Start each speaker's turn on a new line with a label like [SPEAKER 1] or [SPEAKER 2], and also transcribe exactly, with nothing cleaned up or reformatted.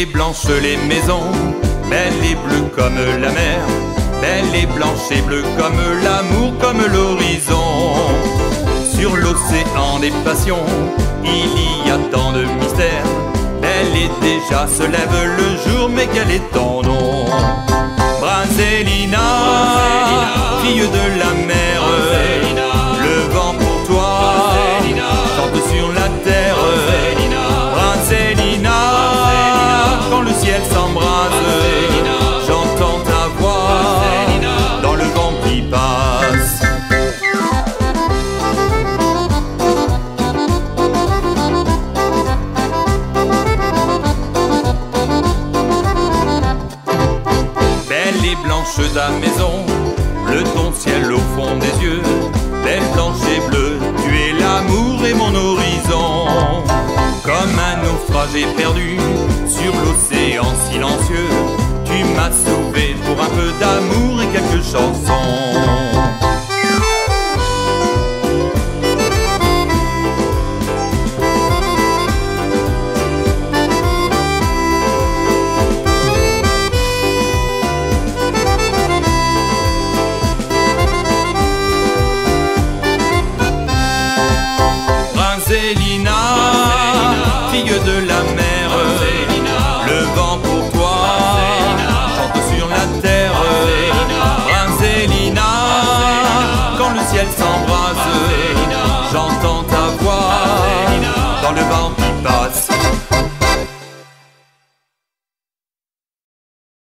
[SPEAKER 1] et blanches les maisons, belles et bleues comme la mer, belles et blanches et bleues comme l'amour, comme l'horizon. Sur l'océan des passions, il y a tant de mystères, belle et déjà se lève le jour, mais quel est ton nom? Braselina, fille de la mer, le vent pour toi chante sur la terre. Braselina, quand le ciel s'embrase, j'entends ta voix dans le vent qui passe. Belle et blanche ta maison, bleu ton ciel au fond des yeux, belle blanche et bleue, tu es l'amour et mon horizon. Comme un naufragé perdu sur l'océan silencieux, tu m'as sauvé pour un peu d'amour et quelques chansons.